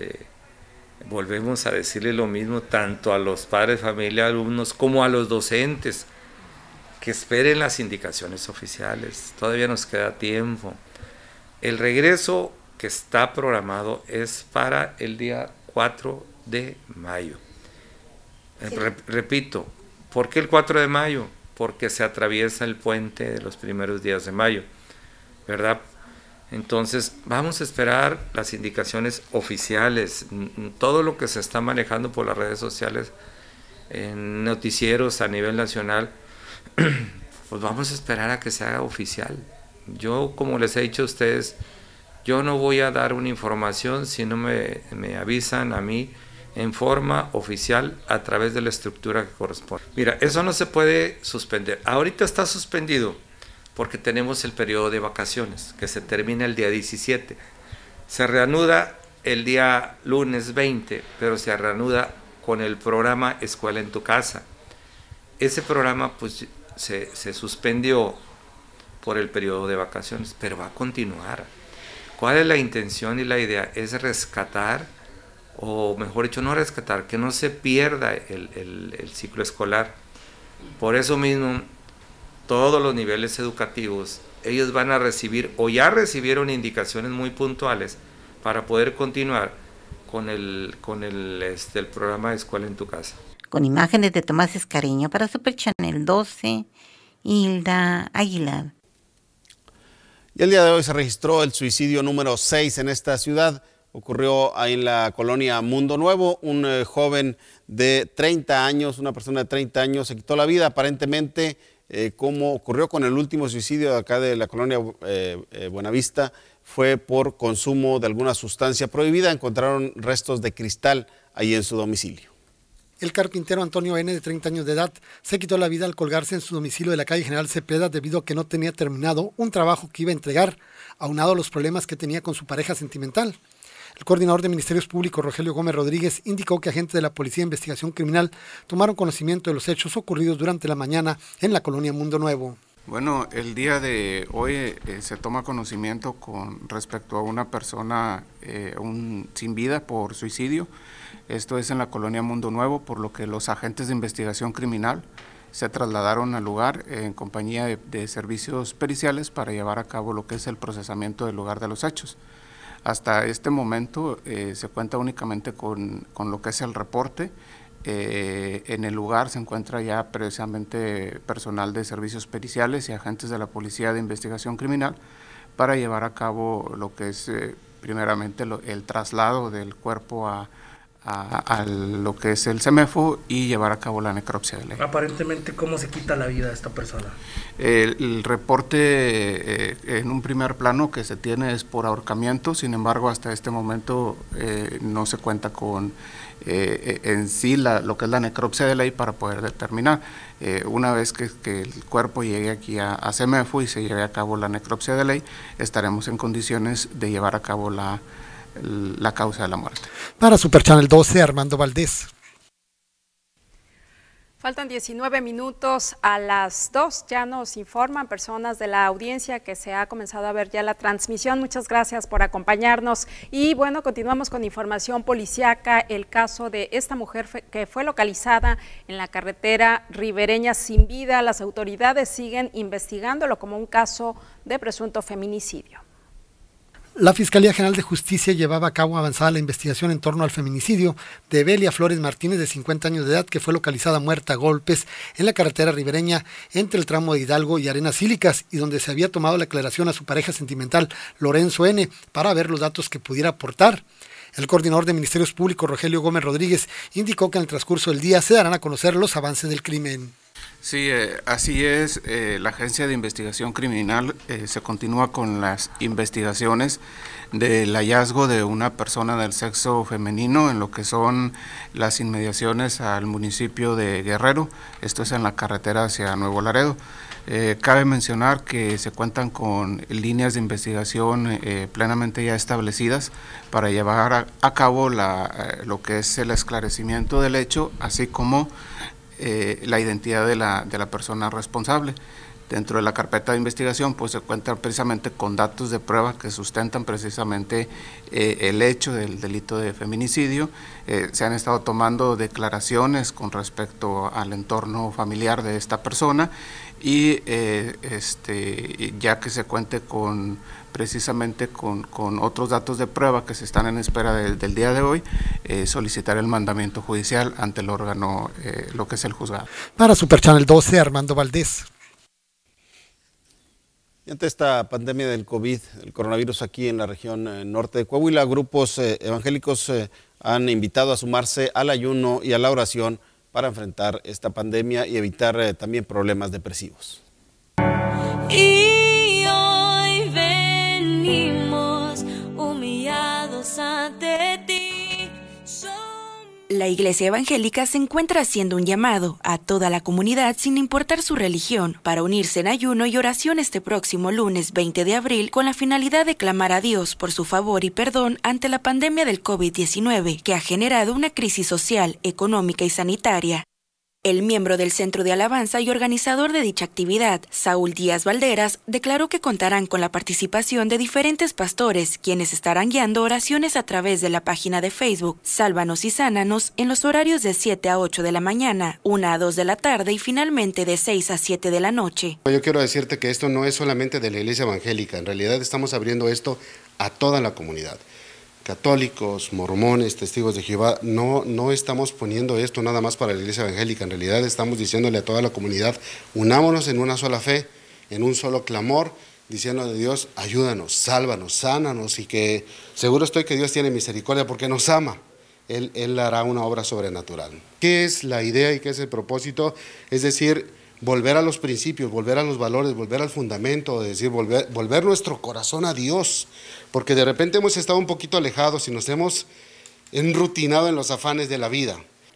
S3: volvemos a decirle lo mismo tanto a los padres, familia, alumnos, como a los docentes, que esperen las indicaciones oficiales. Todavía nos queda tiempo. El regreso que está programado es para el día 4 de mayo. Sí. Repito, ¿por qué el 4 de mayo? Porque se atraviesa el puente de los primeros días de mayo, ¿verdad? Entonces, vamos a esperar las indicaciones oficiales, todo lo que se está manejando por las redes sociales, en noticieros a nivel nacional, pues vamos a esperar a que se haga oficial. Yo, como les he dicho a ustedes, yo no voy a dar una información si no me avisan a mí en forma oficial a través de la estructura que corresponde. Mira, eso no se puede suspender. Ahorita está suspendido porque tenemos el periodo de vacaciones que se termina el día 17. Se reanuda el día lunes 20, pero se reanuda con el programa Escuela en tu Casa. Ese programa pues se suspendió por el periodo de vacaciones, pero va a continuar. ¿Cuál es la intención y la idea? Es rescatar, o mejor dicho, no rescatar, que no se pierda el ciclo escolar. Por eso mismo, todos los niveles educativos, ellos van a recibir, o ya recibieron indicaciones muy puntuales para poder continuar con el programa de Escuela en tu Casa.
S20: Con imágenes de Tomás Escariño para Super Channel 12, Hilda Aguilar.
S1: Y el día de hoy se registró el suicidio número 6 en esta ciudad. Ocurrió ahí en la colonia Mundo Nuevo. Un joven de 30 años, una persona de 30 años, se quitó la vida aparentemente, como ocurrió con el último suicidio de acá de la colonia Buenavista, fue por consumo de alguna sustancia prohibida. Encontraron restos de cristal ahí en su domicilio.
S22: El carpintero Antonio N., de 30 años de edad, se quitó la vida al colgarse en su domicilio de la calle General Cepeda debido a que no tenía terminado un trabajo que iba a entregar, aunado a los problemas que tenía con su pareja sentimental. El coordinador de Ministerios Públicos, Rogelio Gómez Rodríguez, indicó que agentes de la Policía de Investigación Criminal tomaron conocimiento de los hechos ocurridos durante la mañana en la colonia Mundo Nuevo.
S6: Bueno, el día de hoy se toma conocimiento con respecto a una persona sin vida por suicidio. Esto es en la colonia Mundo Nuevo, por lo que los agentes de investigación criminal se trasladaron al lugar en compañía de servicios periciales para llevar a cabo lo que es el procesamiento del lugar de los hechos. Hasta este momento se cuenta únicamente con lo que es el reporte. En el lugar se encuentra ya precisamente personal de servicios periciales y agentes de la Policía de Investigación Criminal para llevar a cabo lo que es primeramente el traslado del cuerpo a lo que es el CEMEFO y llevar a cabo la necropsia de ley.
S7: Aparentemente, ¿cómo se quita la vida a esta persona?
S6: El reporte en un primer plano que se tiene es por ahorcamiento, sin embargo hasta este momento no se cuenta con en sí lo que es la necropsia de ley para poder determinar. Una vez que el cuerpo llegue aquí a CEMEFO y se lleve a cabo la necropsia de ley, estaremos en condiciones de llevar a cabo la causa de la muerte.
S22: Para Super Channel 12, Armando Valdés.
S2: Faltan 19 minutos a las 2, ya nos informan personas de la audiencia que se ha comenzado a ver ya la transmisión. Muchas gracias por acompañarnos y bueno, continuamos con información policíaca. El caso de esta mujer que fue localizada en la carretera ribereña sin vida. Las autoridades siguen investigándolo como un caso de presunto feminicidio.
S22: La Fiscalía General de Justicia llevaba a cabo avanzada la investigación en torno al feminicidio de Belia Flores Martínez, de 50 años de edad, que fue localizada muerta a golpes en la carretera ribereña entre el tramo de Hidalgo y Arenas Sílicas, y donde se había tomado la declaración a su pareja sentimental, Lorenzo N., para ver los datos que pudiera aportar. El coordinador de Ministerios Públicos, Rogelio Gómez Rodríguez, indicó que en el transcurso del día se darán a conocer los avances del crimen.
S6: Sí, así es. La Agencia de Investigación Criminal se continúa con las investigaciones del hallazgo de una persona del sexo femenino en lo que son las inmediaciones al municipio de Guerrero. Esto es en la carretera hacia Nuevo Laredo. Cabe mencionar que se cuentan con líneas de investigación plenamente ya establecidas para llevar a cabo lo que es el esclarecimiento del hecho, así como la identidad de la persona responsable. Dentro de la carpeta de investigación pues se cuenta precisamente con datos de prueba que sustentan precisamente el hecho del delito de feminicidio. Se han estado tomando declaraciones con respecto al entorno familiar de esta persona y ya que se cuente precisamente con otros datos de prueba que se están en espera del día de hoy, solicitar el mandamiento judicial ante el órgano, lo que es el juzgado.
S22: Para Super Channel 12, Armando Valdés.
S1: Y ante esta pandemia del COVID, el coronavirus aquí en la región norte de Coahuila, grupos evangélicos han invitado a sumarse al ayuno y a la oración para enfrentar esta pandemia y evitar también problemas depresivos.
S23: Y hoy venimos humillados ante ti.
S24: La Iglesia Evangélica se encuentra haciendo un llamado a toda la comunidad sin importar su religión para unirse en ayuno y oración este próximo lunes 20 de abril con la finalidad de clamar a Dios por su favor y perdón ante la pandemia del COVID-19 que ha generado una crisis social, económica y sanitaria. El miembro del Centro de Alabanza y organizador de dicha actividad, Saúl Díaz Valderas, declaró que contarán con la participación de diferentes pastores, quienes estarán guiando oraciones a través de la página de Facebook Sálvanos y Sánanos en los horarios de 7 a 8 de la mañana, 1 a 2 de la tarde y finalmente de 6 a 7 de la noche.
S25: Yo quiero decirte que esto no es solamente de la Iglesia Evangélica, en realidad estamos abriendo esto a toda la comunidad. Católicos, mormones, testigos de Jehová, no estamos poniendo esto nada más para la Iglesia Evangélica, en realidad estamos diciéndole a toda la comunidad, unámonos en una sola fe, en un solo clamor, diciéndole a Dios, ayúdanos, sálvanos, sánanos, y que seguro estoy que Dios tiene misericordia porque nos ama, Él hará una obra sobrenatural. ¿Qué es la idea y qué es el propósito? Es decir, volver a los principios, volver a los valores, volver al fundamento, es decir, volver nuestro corazón a Dios, porque de repente hemos estado un poquito alejados y nos hemos enrutinado en los afanes de la vida.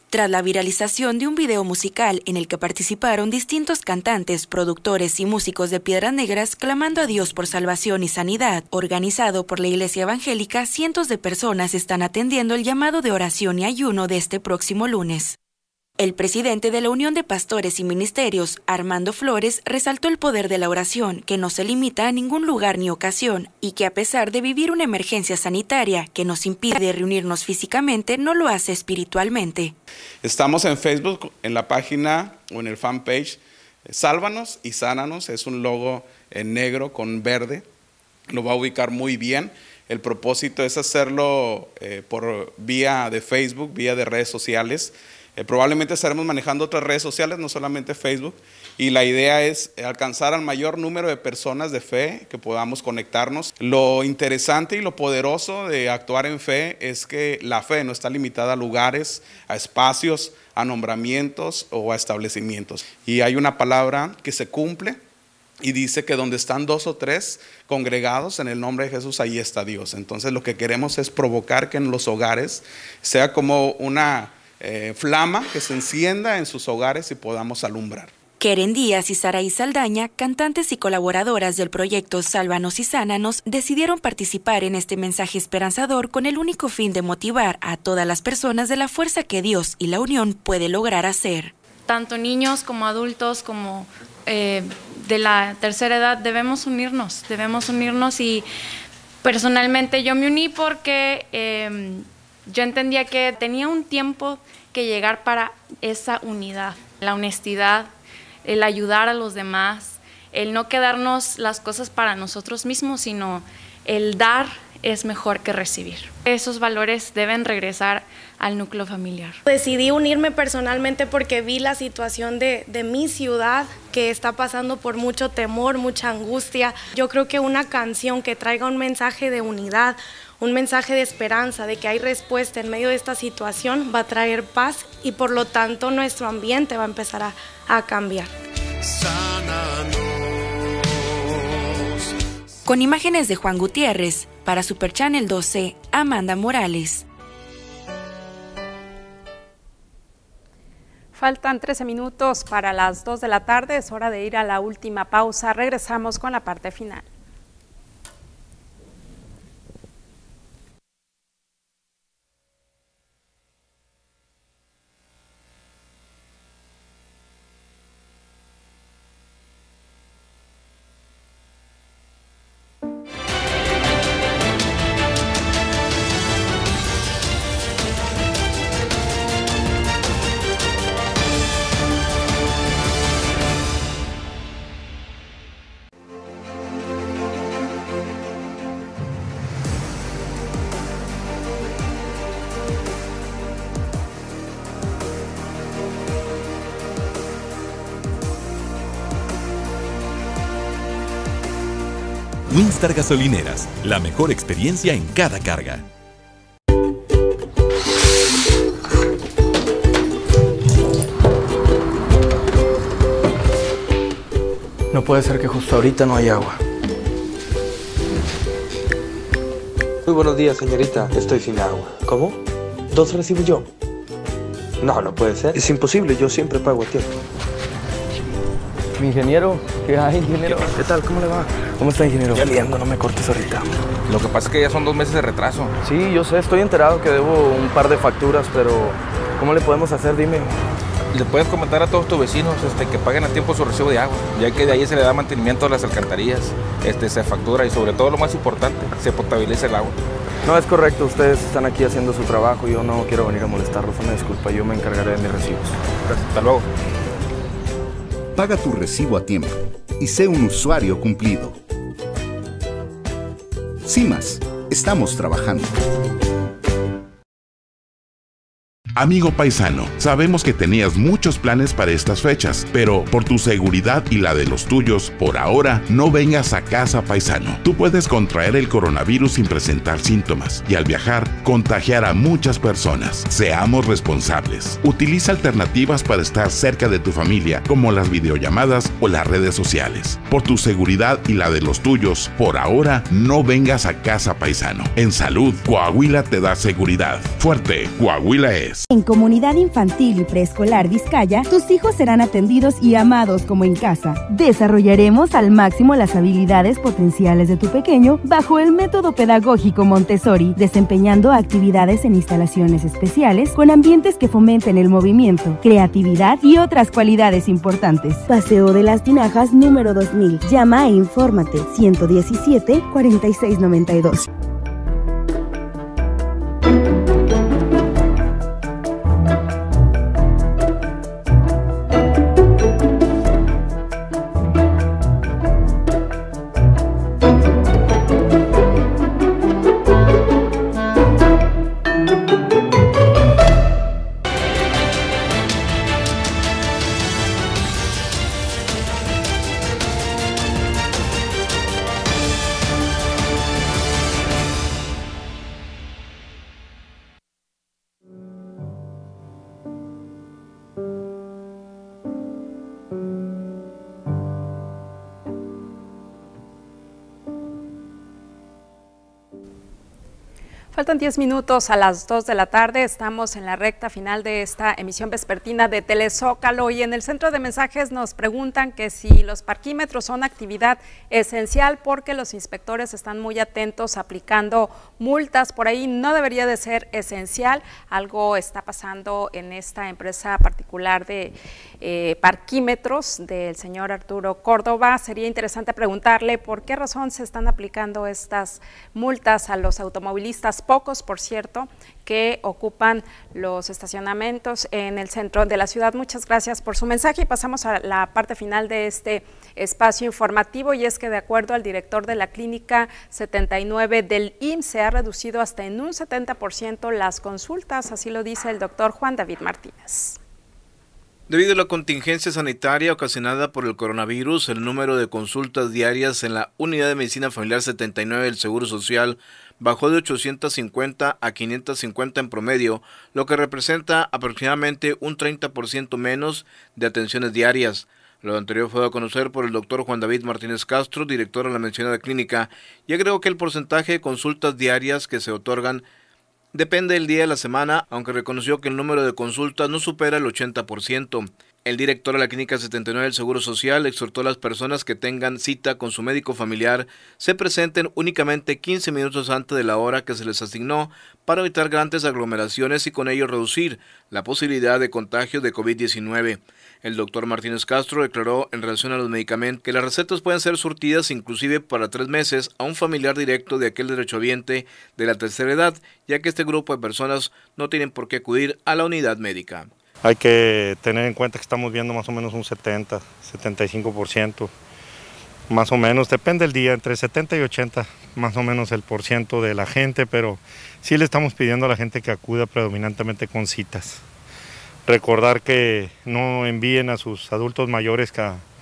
S24: tras la viralización de un video musical en el que participaron distintos cantantes, productores y músicos de Piedras Negras clamando a Dios por salvación y sanidad. Organizado por la Iglesia Evangélica, cientos de personas están atendiendo el llamado de oración y ayuno de este próximo lunes. El presidente de la Unión de Pastores y Ministerios, Armando Flores, resaltó el poder de la oración, que no se limita a ningún lugar ni ocasión, y que a pesar de vivir una emergencia sanitaria que nos impide reunirnos físicamente, no lo hace espiritualmente.
S5: Estamos en Facebook, en la página o en el fanpage, Sálvanos y Sánanos, es un logo en negro con verde, lo va a ubicar muy bien. El propósito es hacerlo por vía de Facebook, vía de redes sociales. Probablemente estaremos manejando otras redes sociales, no solamente Facebook, y la idea es alcanzar al mayor número de personas de fe que podamos conectarnos. Lo interesante y lo poderoso de actuar en fe es que la fe no está limitada a lugares, a espacios, a nombramientos o a establecimientos. Y hay una palabra que se cumple y dice que donde están 2 o 3 congregados en el nombre de Jesús, ahí está Dios. Entonces lo que queremos es provocar que en los hogares sea como una flama que se encienda en sus hogares y podamos alumbrar.
S24: Keren Díaz y Saraí Saldaña, cantantes y colaboradoras del proyecto Sálvanos y Sánanos, decidieron participar en este mensaje esperanzador con el único fin de motivar a todas las personas de la fuerza que Dios y la unión puede lograr hacer.
S8: Tanto niños como adultos como de la tercera edad debemos unirnos y personalmente yo me uní porque yo entendía que tenía un tiempo que llegar para esa unidad, la honestidad, el ayudar a los demás, el no quedarnos las cosas para nosotros mismos, sino el dar es mejor que recibir. Esos valores deben regresar al núcleo familiar.
S9: Decidí unirme personalmente porque vi la situación de mi ciudad que está pasando por mucho temor, mucha angustia. Yo creo que una canción que traiga un mensaje de unidad, un mensaje de esperanza, de que hay respuesta en medio de esta situación, va a traer paz y por lo tanto nuestro ambiente va a empezar a cambiar.
S24: Con imágenes de Juan Gutiérrez, para Super Channel 12, Amanda Morales.
S2: Faltan 13 minutos para las 2 de la tarde, es hora de ir a la última pausa. Regresamos con la parte final.
S11: Winstar Gasolineras, la mejor experiencia en cada carga.
S7: No puede ser que justo ahorita no haya agua.
S12: Muy buenos días, señorita. Estoy sin agua. ¿Cómo? ¿2 recibo yo? No, no puede ser. Es imposible, yo siempre pago a tiempo.
S7: Mi ingeniero, ¿qué hay, ingeniero? ¿Qué tal? ¿Cómo le va? ¿Cómo está, ingeniero?
S26: Ya liando, no me cortes ahorita. Lo que pasa es que ya son 2 meses de retraso.
S7: Sí, yo sé, estoy enterado que debo un par de facturas, pero ¿cómo le podemos hacer? Dime.
S26: Le puedes comentar a todos tus vecinos que paguen a tiempo su recibo de agua, ya que de ahí se le da mantenimiento a las alcantarillas, se factura y sobre todo lo más importante, se potabiliza el agua.
S7: No, es correcto, ustedes están aquí haciendo su trabajo, yo no quiero venir a molestarlos, una disculpa, yo me encargaré de mis recibos.
S26: Gracias, hasta luego.
S13: Paga tu recibo a tiempo y sé un usuario cumplido. CIMAS, estamos trabajando.
S14: Amigo paisano, sabemos que tenías muchos planes para estas fechas, pero por tu seguridad y la de los tuyos, por ahora no vengas a casa, paisano. Tú puedes contraer el coronavirus sin presentar síntomas y al viajar contagiar a muchas personas. Seamos responsables. Utiliza alternativas para estar cerca de tu familia, como las videollamadas o las redes sociales. Por tu seguridad y la de los tuyos, por ahora no vengas a casa, paisano. En salud, Coahuila te da seguridad. Fuerte, Coahuila es.
S10: En Comunidad Infantil y Preescolar Vizcaya, tus hijos serán atendidos y amados como en casa. Desarrollaremos al máximo las habilidades potenciales de tu pequeño bajo el método pedagógico Montessori, desempeñando actividades en instalaciones especiales con ambientes que fomenten el movimiento, creatividad y otras cualidades importantes. Paseo de las Tinajas número 2000. Llama e infórmate 117-4692.
S2: Faltan 10 minutos a las 2 de la tarde, estamos en la recta final de esta emisión vespertina de Telezócalo y en el centro de mensajes nos preguntan que si los parquímetros son actividad esencial porque los inspectores están muy atentos aplicando multas, por ahí no debería de ser esencial, algo está pasando en esta empresa particular de parquímetros del señor Arturo Córdoba. Sería interesante preguntarle por qué razón se están aplicando estas multas a los automovilistas, pocos por cierto, que ocupan los estacionamientos en el centro de la ciudad. Muchas gracias por su mensaje y pasamos a la parte final de este espacio informativo, y es que de acuerdo al director de la clínica 79 del IMSS se ha reducido hasta en un 70% las consultas, así lo dice el doctor Juan David Martínez.
S15: Debido a la contingencia sanitaria ocasionada por el coronavirus, el número de consultas diarias en la Unidad de Medicina Familiar 79 del Seguro Social bajó de 850 a 550 en promedio, lo que representa aproximadamente un 30% menos de atenciones diarias. Lo anterior fue a conocer por el doctor Juan David Martínez Castro, director de la mencionada clínica, y agregó que el porcentaje de consultas diarias que se otorgan depende del día de la semana, aunque reconoció que el número de consultas no supera el 80%. El director de la Clínica 79 del Seguro Social exhortó a las personas que tengan cita con su médico familiar se presenten únicamente 15 minutos antes de la hora que se les asignó para evitar grandes aglomeraciones y con ello reducir la posibilidad de contagio de COVID-19. El doctor Martínez Castro declaró en relación a los medicamentos que las recetas pueden ser surtidas inclusive para 3 meses a un familiar directo de aquel derechohabiente de la tercera edad, ya que este grupo de personas no tienen por qué acudir a la unidad médica.
S16: Hay que tener en cuenta que estamos viendo más o menos un 70, 75%, más o menos, depende del día, entre 70 y 80 más o menos el % de la gente, pero sí le estamos pidiendo a la gente que acuda predominantemente con citas. Recordar que no envíen a sus adultos mayores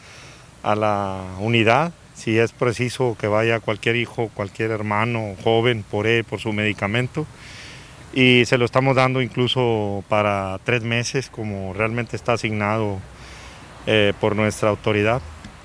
S16: a la unidad, si es preciso que vaya cualquier hijo, cualquier hermano, joven por él, por su medicamento. Y se lo estamos dando incluso para 3 meses, como realmente está asignado por nuestra autoridad.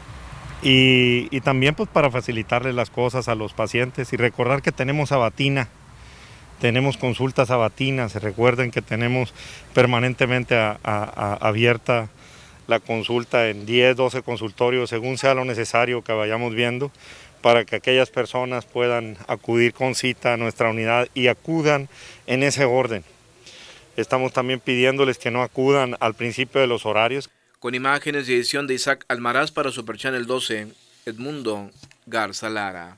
S16: Y también pues para facilitarle las cosas a los pacientes y recordar que tenemos sabatina, tenemos consultas sabatinas. Recuerden que tenemos permanentemente abierta la consulta en 10, 12 consultorios, según sea lo necesario que vayamos viendo, para que aquellas personas puedan acudir con cita a nuestra unidad y acudan en ese orden. Estamos también pidiéndoles que no acudan al principio de los horarios.
S15: Con imágenes y edición de Isaac Almaraz para Super Channel 12, Edmundo Garza Lara.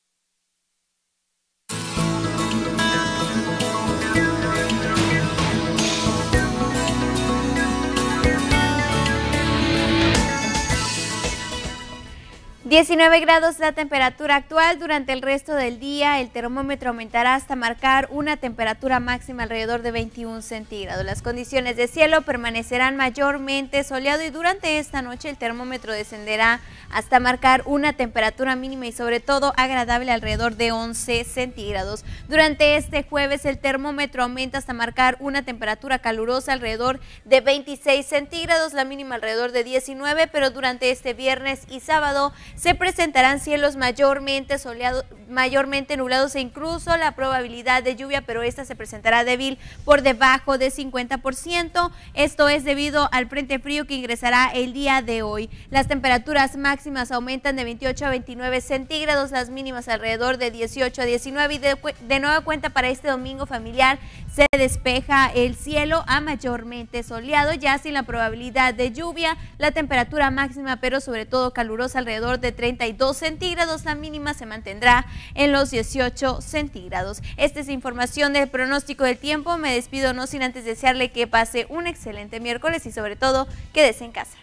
S17: ...19 grados la temperatura actual. Durante el resto del día el termómetro aumentará hasta marcar una temperatura máxima alrededor de 21 centígrados. Las condiciones de cielo permanecerán mayormente soleado y durante esta noche el termómetro descenderá hasta marcar una temperatura mínima y sobre todo agradable alrededor de 11 centígrados. Durante este jueves el termómetro aumenta hasta marcar una temperatura calurosa alrededor de 26 centígrados, la mínima alrededor de 19, pero durante este viernes y sábado se presentarán cielos mayormente nublados e incluso la probabilidad de lluvia, pero esta se presentará débil por debajo de 50%. Esto es debido al frente frío que ingresará el día de hoy. Las temperaturas máximas aumentan de 28 a 29 centígrados, las mínimas alrededor de 18 a 19 y de nueva cuenta para este domingo familiar se despeja el cielo a mayormente soleado, ya sin la probabilidad de lluvia. La temperatura máxima, pero sobre todo calurosa, alrededor de 32 centígrados. La mínima se mantendrá en los 18 centígrados. Esta es información del pronóstico del tiempo. Me despido no sin antes desearle que pase un excelente miércoles y sobre todo quédese en casa.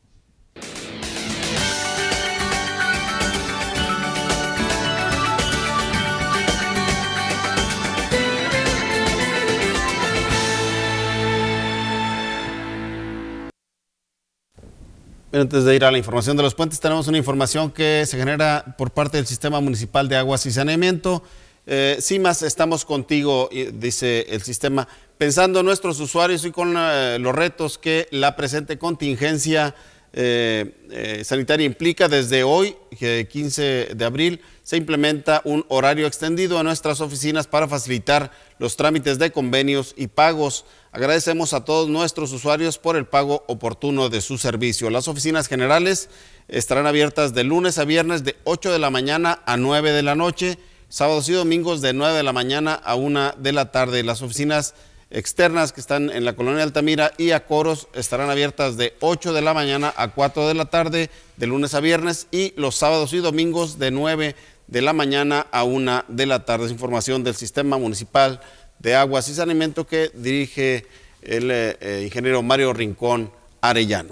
S1: Antes de ir a la información de los puentes, tenemos una información que se genera por parte del Sistema Municipal de Aguas y Saneamiento. CIMAS, estamos contigo, dice el sistema, pensando en nuestros usuarios y con los retos que la presente contingencia sanitaria implica. Desde hoy, 15 de abril, se implementa un horario extendido a nuestras oficinas para facilitar los trámites de convenios y pagos. Agradecemos a todos nuestros usuarios por el pago oportuno de su servicio. Las oficinas generales estarán abiertas de lunes a viernes de 8 de la mañana a 9 de la noche, sábados y domingos de 9 de la mañana a 1 de la tarde. Las oficinas externas que están en la colonia Altamira y Acoros estarán abiertas de 8 de la mañana a 4 de la tarde, de lunes a viernes, y los sábados y domingos de 9 de la mañana a 1 de la tarde. Es información del Sistema Municipal de Aguas y Saneamiento que dirige el ingeniero Mario Rincón Arellano.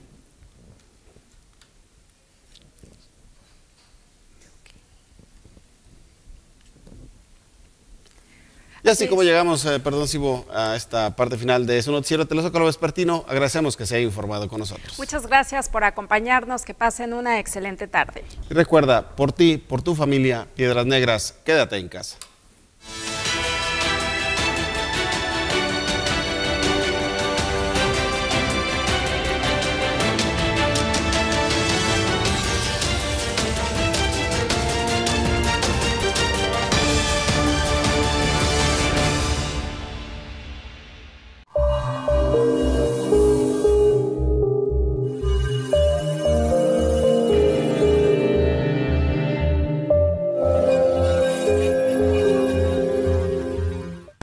S1: Y así como llegamos, perdón Sibo, a esta parte final de su noticiero Telezócalo Vespertino, agradecemos que se haya informado con nosotros.
S2: Muchas gracias por acompañarnos, que pasen una excelente tarde.
S1: Y recuerda, por ti, por tu familia, Piedras Negras, quédate en casa.